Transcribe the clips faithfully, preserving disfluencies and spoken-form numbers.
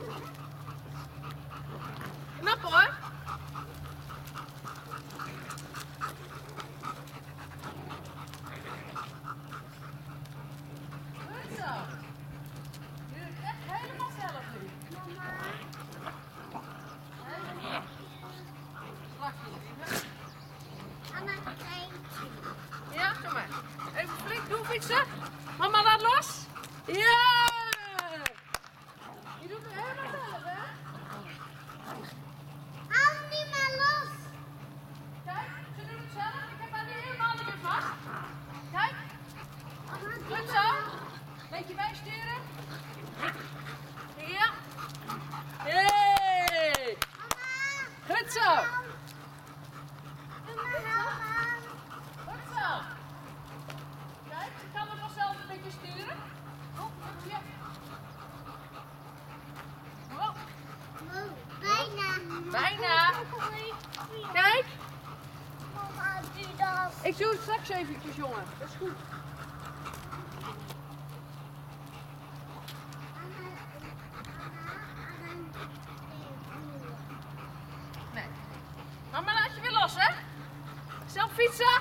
Knap hoor. Goed zo. Je doet het echt helemaal zelf nu. Helemaal. Slakje even. Ja, doe maar. Even flink doelfietsen. Mama laat los. Ja! Je doet het helemaal zelf, hè? Hou niet meer los. Kijk, ze doen het zelf. Ik heb haar nu helemaal niet meer vast. Kijk. Goed zo. Beetje bijsturen. Ja. Hey. Goed zo. Goed zo. Kijk, ze kan het vanzelf een beetje sturen. Oh, ja. Oh. Bijna. Bijna. Kijk. Mama, doe dat. Ik doe het straks eventjes, jongen. Dat is goed. Nee. Mama laat je weer los, hè? Zelf fietsen.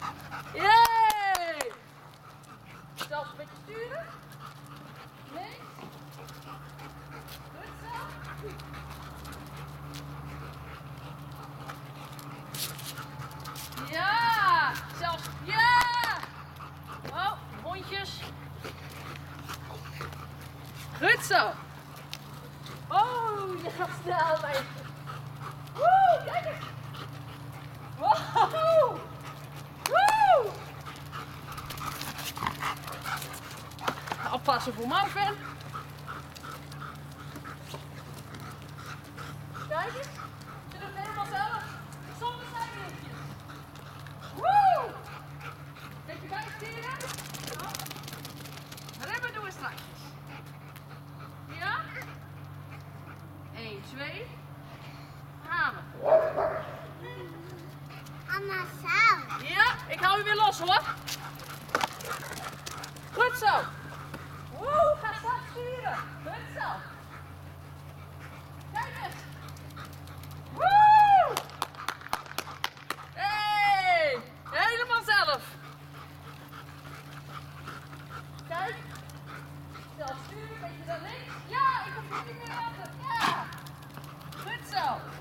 Yay! Zelf een beetje sturen. Nee. Goed zo. Ja! Zelfs. Ja! Oh, hondjes. Goed zo. Oh, je gaat snel, meisje. Woe, kijk eens. Wow. Woe. Oppassen voor Marvin. Kijk eens. Ze doet het helemaal zelf. Zonder zijwieltjes. Woe. Beetje bijsturen. Remmen doen we straks. Ja? één, twee. Hamen. Anna zelf. Ja, ik hou u weer los hoor. Goed zo. Woe, ga straks sturen. Goed zo. Kijk eens. Woe. Hey, helemaal zelf. Kijk. Zelf sturen, beetje naar links. Ja, ik hoef je niet meer achter. Ja. Goed zo.